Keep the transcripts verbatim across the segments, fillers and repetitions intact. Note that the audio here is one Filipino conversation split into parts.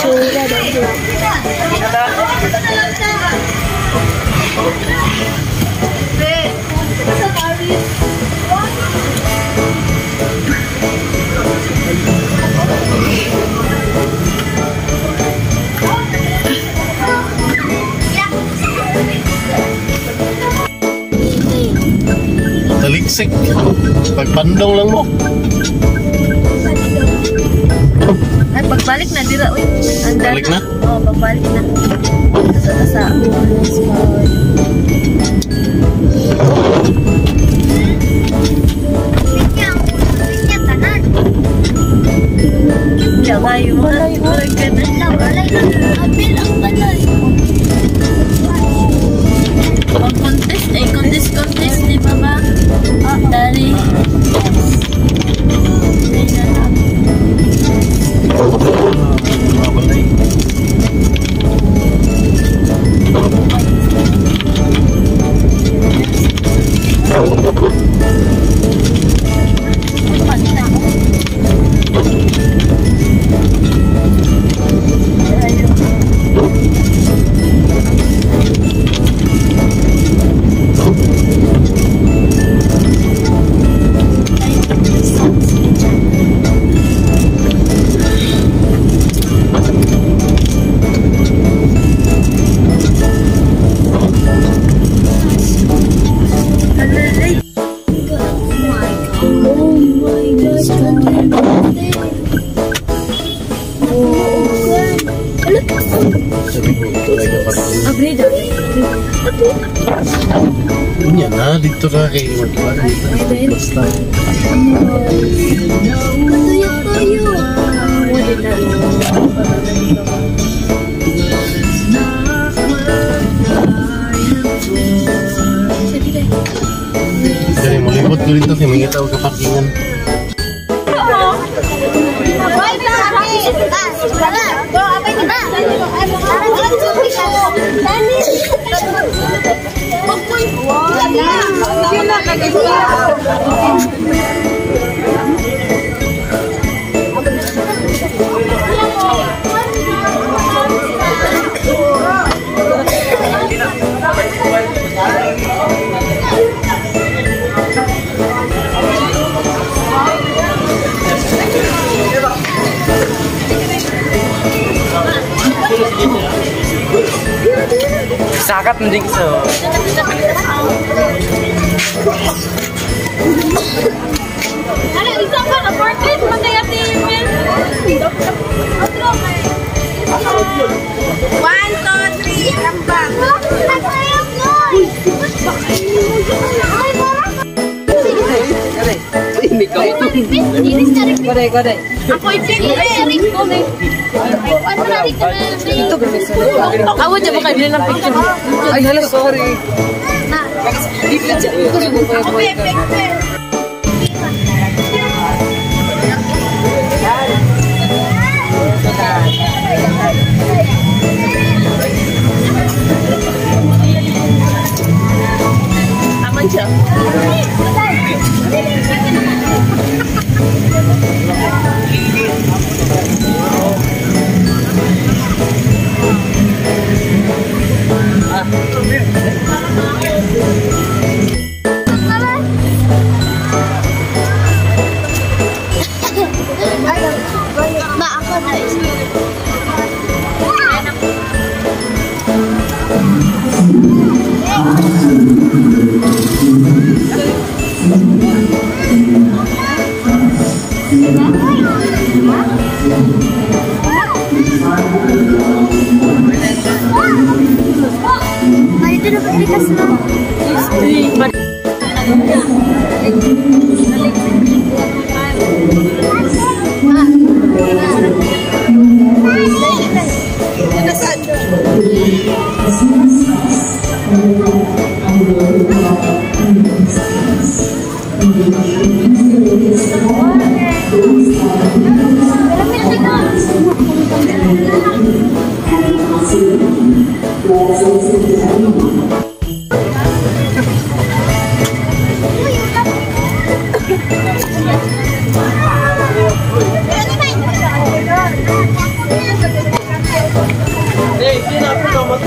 itsura daw. Taliksik. Pagpandong lang mo. Ay, pagbalik na dira, uy. Balik na? Oo, pagbalik na. Sa sa Lalay mo na, lalay ka na. Lalay na, apil ang balay. Mag-contest, eh, contest, contest, di ba ba? Ah, dali. Yan na, dito na kay Magpala. Basta. Katuyo-tuyo. Wala na. Jadi mau libut dulu itu kami tahu ke parkingan. Sakat mending so. Ada bisa kan apartment matay-atay men. One, two, three, lambang. Ini kau itu. Kodai kodai. Ako i-pick ko rin. Ito guys. Ako dyan baka bilhin ng picture. Ay hala sorry. Okay, picture. Aman siya. Itu dapat dikasih nama.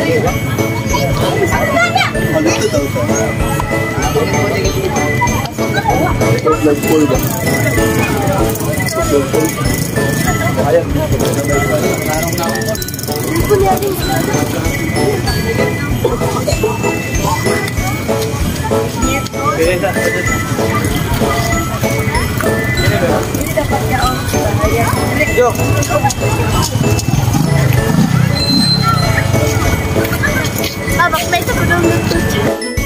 Yuk. Ah, bakit may ito pa daw nagtutsi?